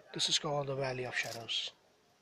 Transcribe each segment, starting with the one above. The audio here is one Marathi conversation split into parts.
This is called the Valley of Shadows.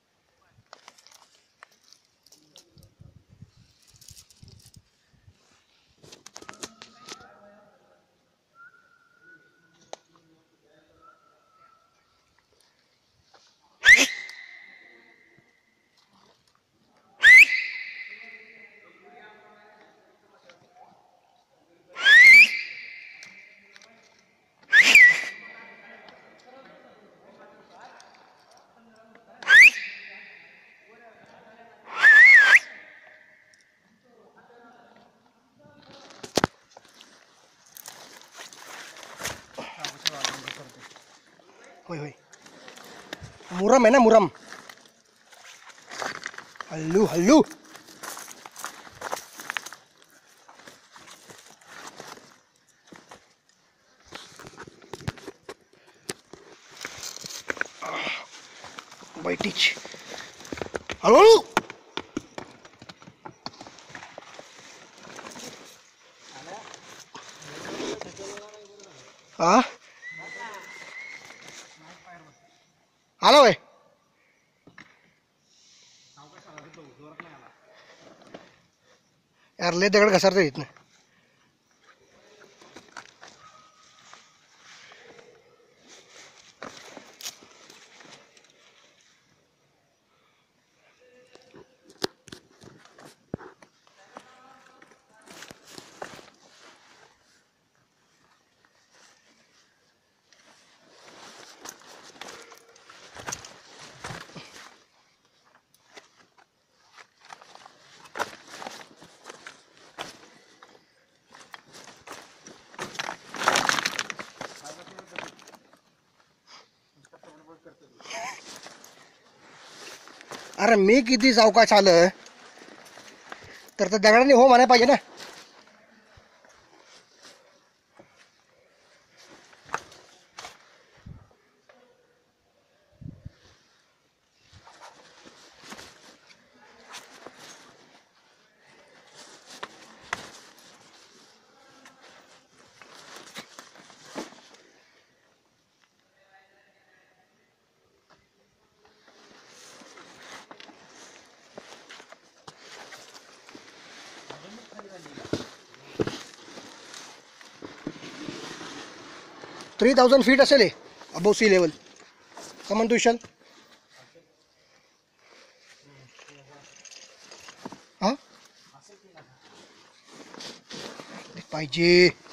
होय होय मुरम आहे ना मुरम. हल्लू हल्लू. बैठीच हळूहळू. हा आला वय. यार लय दगड घसरता येत ना. अरे मी किती सावकाश आलं तर दगडाने हो म्हणायला पाहिजे ना. थ्री 3000 फीट असेल हे above sea level. Come on Vishal. हा पाहिजे.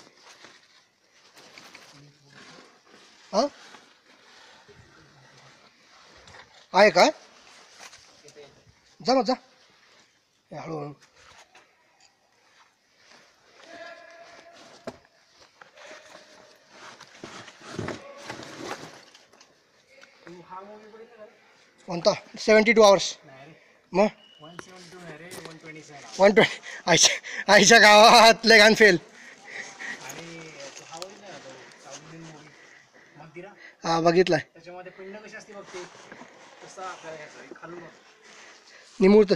हा आहे का. जा मग जा हळूहळू. कोणता 72 hours मग 120 आईच्या गावात लय घाण फेल. हा बघितलाय. निमूर्त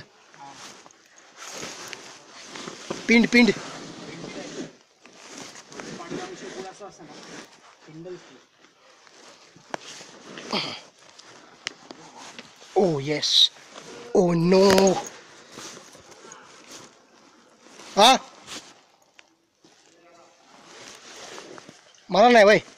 पिंड पिंड. Oh yes. Oh no. हा मला नाही बाई.